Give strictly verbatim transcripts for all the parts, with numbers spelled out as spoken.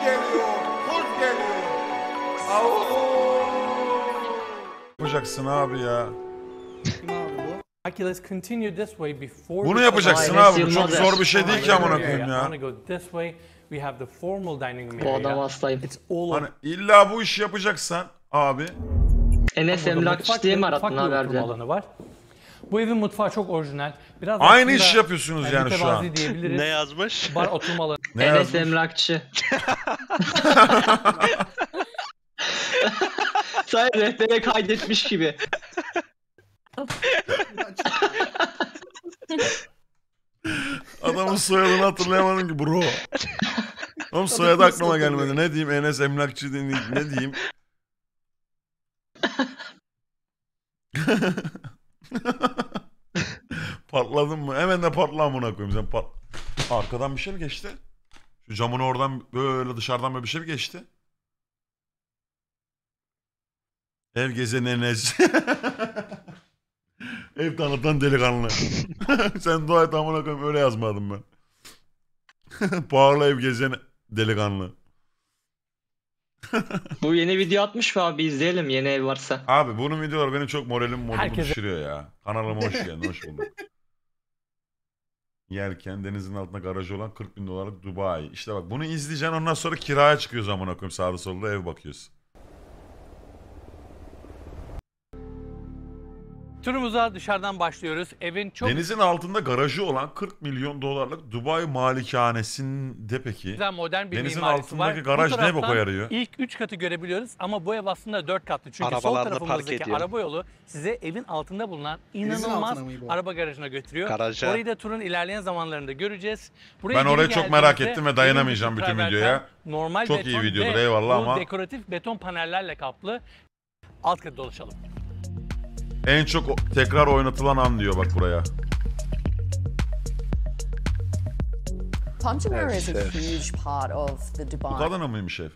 geliyor, kurt geliyor. Au. Yapacaksın abi ya. Bunu Bunu yapacaksın abi. Bu çok zor bir şey değil ki amına koyayım ya. Bu adam hastayım. Hani illa bu işi yapacaksan abi. Enes Emlakçı diye mi arattın haberde? alanı var. Bu evin mutfağı çok orijinal. Biraz Aynı aslında, işi yapıyorsunuz yani şu an. diyebiliriz. Ne yazmış? Bar oturma alanı. Ne Enes yazmış? Emlakçı. Sadece rehbere kaydetmiş gibi. Adamın soyadını hatırlayamadım ki bro. Oğlum soyadı aklıma gelmedi. Ne diyeyim? Enes Emlakçı diyeyim. Ne diyeyim? Patladın mı? Hemen de patla amına koyayım. Sen pat... Arkadan bir şey mi geçti? Şu camın oradan böyle dışarıdan böyle bir şey mi geçti? Ev gezen Enes. Ev tanıtan delikanlı. Sen dua et amına koyayım, öyle yazmadım ben. Pahalı ev gezen delikanlı. Bu yeni video atmış mı abi, izleyelim yeni ev varsa. Abi bunun videoları benim çok moralim modumu Herkese... düşürüyor ya. Kanalıma hoş geldin, hoş bulduk. Yerken denizin altında garajı olan kırk bin dolarlık Dubai. İşte bak bunu izleyeceksin, ondan sonra kiraya çıkıyoruz amına koyayım, sağda solda ev bakıyoruz. Turumuza dışarıdan başlıyoruz. Evin çok Denizin altında garajı olan kırk milyon dolarlık Dubai malikanesinde peki. güzel modern bir Denizin mimarisi var. altındaki garaj Bu ne taraftan boka yarıyor? İlk üç katı görebiliyoruz ama bu ev aslında dört katlı. Çünkü sol Arabalarını park tarafımızdaki ediyor. araba yolu size evin altında bulunan Denizin inanılmaz altına mı bu? araba garajına götürüyor. Garaja. Orayı da turun ilerleyen zamanlarında göreceğiz. Buraya Ben geri orayı çok merak geldiğimizde ettim ve dayanamayacağım evin bütün traverten, videoya. Normal Çok beton iyi videodur, ve eyvallah bu ama- dekoratif beton panellerle kaplı. Alt katı dolaşalım. En çok o- tekrar oynatılan an diyor bak buraya. Palm Jumeirah is a huge part of the Bu Dubai kadına mıymış ev?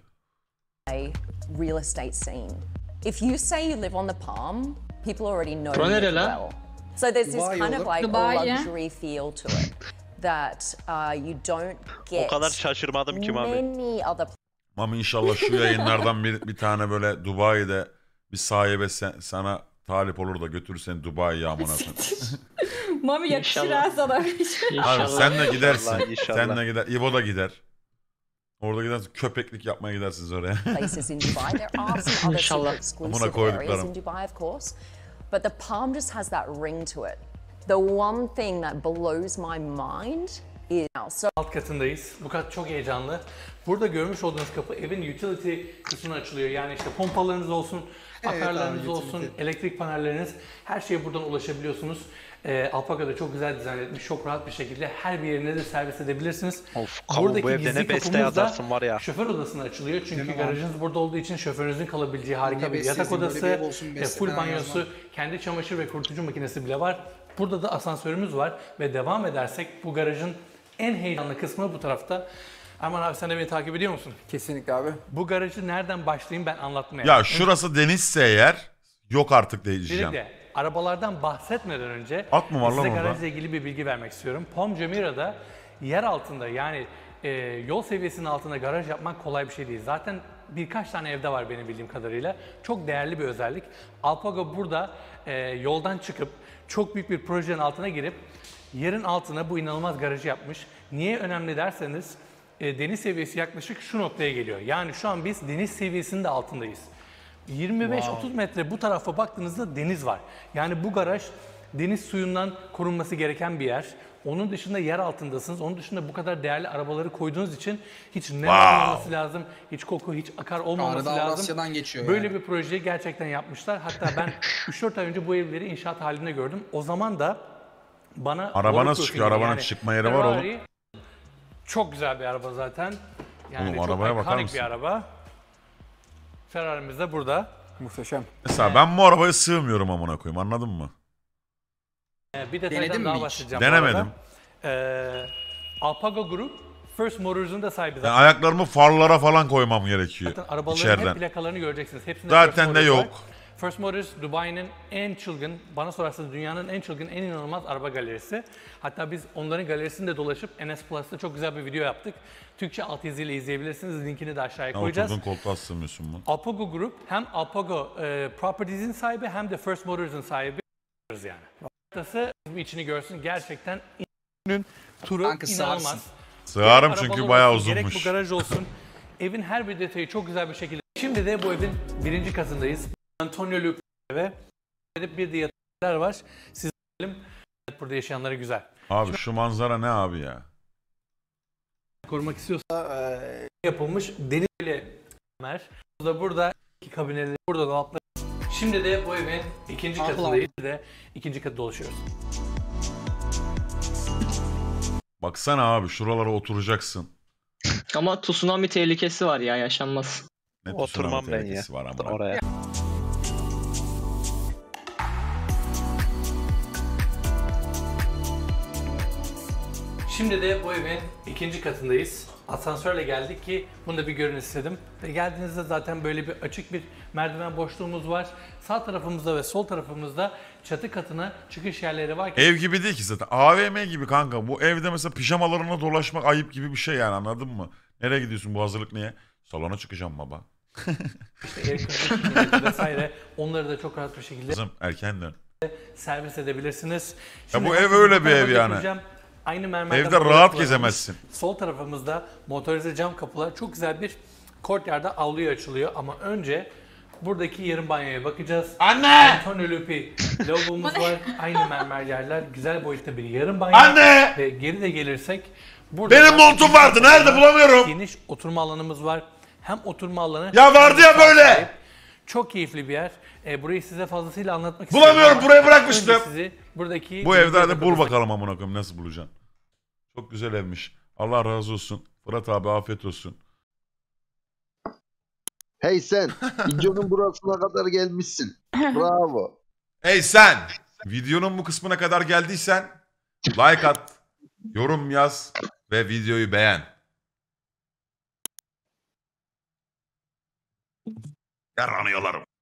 real estate scene. If you say you live on the Palm, people already know Bura you nere lan? well. So there's this Dubai kind of olur. like Dubai, yeah. luxury feel to it that uh, you don't get O kadar şaşırmadım ki Mami. many other Mami inşallah şu yayınlardan bir, bir tane böyle Dubai'de bir sahibe sen, sana talip olur da götürür seni Dubai'ye amına koyayım. Mami yakışır İnşallah. ha sana. Abi İnşallah. sen de gidersin. İnşallah, inşallah. Sen de gider. İbo da gider. Orada gidersin, köpeklik yapmaya gidersiniz oraya. places in Dubai. There are some other super İnşallah. exclusive Amına koyduklarım. areas in Dubai, of course. But the Palm just has that ring to it. The one thing that blows my mind is now. So Alt katındayız. Bu kat çok heyecanlı. Burada görmüş olduğunuz kapı evin utility kısmına açılıyor. Yani işte pompalarınız olsun, Evet akarlarınız abi, olsun, utility. elektrik panelleriniz, her şeye buradan ulaşabiliyorsunuz. Ee, Alpaca da çok güzel dizayn etmiş, çok rahat bir şekilde her bir yerine de servis edebilirsiniz. Of, kamu bu evde gizli ne beste kapımız da yazarsın var ya. şoför odasına açılıyor. Çünkü Değil mi garajınız burada olduğu için şoförünüzün kalabileceği harika Ne bir yatak bestesi, böyle odası, bir ev olsun, e, beste full falan banyosu, yazmam. kendi çamaşır ve kurutucu makinesi bile var. Burada da asansörümüz var ve devam edersek bu garajın en heyecanlı kısmı bu tarafta. Erman abi sen de beni takip ediyor musun? Kesinlikle abi. Bu garajı nereden başlayayım ben anlatmaya. Ya şurası denizse eğer yok artık diyeceğim. Öncelikle arabalardan bahsetmeden önce At mı var lan size orada? garajla ilgili bir bilgi vermek istiyorum. Palm Jumeirah'da yer altında yani e, yol seviyesinin altında garaj yapmak kolay bir şey değil. Zaten birkaç tane evde var benim bildiğim kadarıyla. Çok değerli bir özellik. Alpaca burada e, yoldan çıkıp çok büyük bir projenin altına girip yerin altına bu inanılmaz garajı yapmış. Niye önemli derseniz e, deniz seviyesi yaklaşık şu noktaya geliyor. Yani şu an biz deniz seviyesinin de altındayız. yirmi beş otuz metre bu tarafa baktığınızda deniz var. Yani bu garaj deniz suyundan korunması gereken bir yer. Onun dışında yer altındasınız. Onun dışında bu kadar değerli arabaları koyduğunuz için hiç nem olmaması lazım, hiç koku, hiç akar olmaması Arada lazım. Avrasya'dan geçiyor Böyle yani. bir projeyi gerçekten yapmışlar. Hatta ben üç dört ay önce bu evleri inşaat halinde gördüm. O zaman da bana... Araba boru nasıl profili, çıkıyor? Arabanın çıkma yeri var oğlum. Ferrari, çok güzel bir araba zaten. Yani Oğlum, çok arabaya bakar ikonik mısın? bir araba. Ferrari'miz de burada. Muhteşem. Mesela ben bu arabaya sığmıyorum amına koyayım, anladın mı? Ee, Bir detaydan Denedin mi daha hiç? bahsedeceğim. bu Denemedim. arada. Ee, Alpaca Group, First Motors'un da sahibi Yani zaten. ayaklarımı farlara falan koymam gerekiyor Zaten arabaların içeriden. hep plakalarını göreceksiniz. Hepsinde Zaten First de Motors yok. var. First Motors Dubai'nin en çılgın, bana sorarsanız dünyanın en çılgın, en inanılmaz araba galerisi. Hatta biz onların galerisinde dolaşıp N S Plus'ta çok güzel bir video yaptık. Türkçe altyazıyla izleyebilirsiniz. Linkini de aşağıya Ya koyacağız. oturdun koltuğa sığmıyorsun mu? Alpago Group hem Alpago e, Properties'in sahibi hem de First Motors'ın sahibi yani. Burası bir içini görsün. Gerçekten turu Kanka inanılmaz. sığarsın. Sığarım Gerek çünkü arabalı bayağı olsun, gerek uzunmuş. bu garaj olsun. Evin her bir detayı çok güzel bir şekilde. Şimdi de bu evin birinci katındayız. Antonio Lupi ve bir de yataklar var. Siz bilelim burada yaşayanlara güzel. Abi şu manzara ne abi ya? Korumak istiyorsa yapılmış deniz bile mer. Burada burada iki kabineleri, burada dolaplar. Şimdi de bu evin ikinci Allah. katındayız de ikinci katı dolaşıyoruz. Baksana abi şuralara oturacaksın. Ama tsunami tehlikesi var ya, yaşanmaz. Ne Oturmam tsunami ben ya. tehlikesi var ama. Oraya. Şimdi de bu evin ikinci katındayız. Asansörle geldik ki bunu da bir görün istedim. Ve geldiğinizde zaten böyle bir açık bir merdiven boşluğumuz var. Sağ tarafımızda ve sol tarafımızda çatı katına çıkış yerleri var ki Ev gibi değil ki zaten. A V M gibi kanka. Bu evde mesela pijamalarına dolaşmak ayıp gibi bir şey yani, anladın mı? Nereye gidiyorsun, bu hazırlık niye? Salona çıkacağım baba. işte air conditioning vesaire onları da çok rahat bir şekilde Kızım erken dön. servis edebilirsiniz. Ya bu ben ev size öyle bu bir tarafa ev yani. götüreceğim. Aynı mermerden Evde kapılar rahat kullanılmış. gezemezsin. Sol tarafımızda motorize cam kapılar, çok güzel bir courtyard'a avluya açılıyor ama önce buradaki yarım banyoya bakacağız. Anne! Antonio Lupi lavabomuz var. Aynı mermer yerler. Güzel boyutta bir yarım banyo. Anne! Ve geri de gelirsek burada Benim da- montum vardı, nerede bulamıyorum. Geniş oturma alanımız var. Hem oturma alanı... Ya vardı ya böyle! sahip. Çok keyifli bir yer. E, burayı size fazlasıyla anlatmak Bulamıyorum, istiyorum ama buraya bırakmıştım. önce sizi buradaki... Bu evde hadi bul bakalım amına koyayım, nasıl bulacaksın. Çok güzel evmiş. Allah razı olsun. Fırat abi afiyet olsun. Hey sen, videonun burasına kadar gelmişsin. Bravo. Hey sen! Videonun bu kısmına kadar geldiysen like at, yorum yaz ve videoyu beğen. Yaranıyorlarım.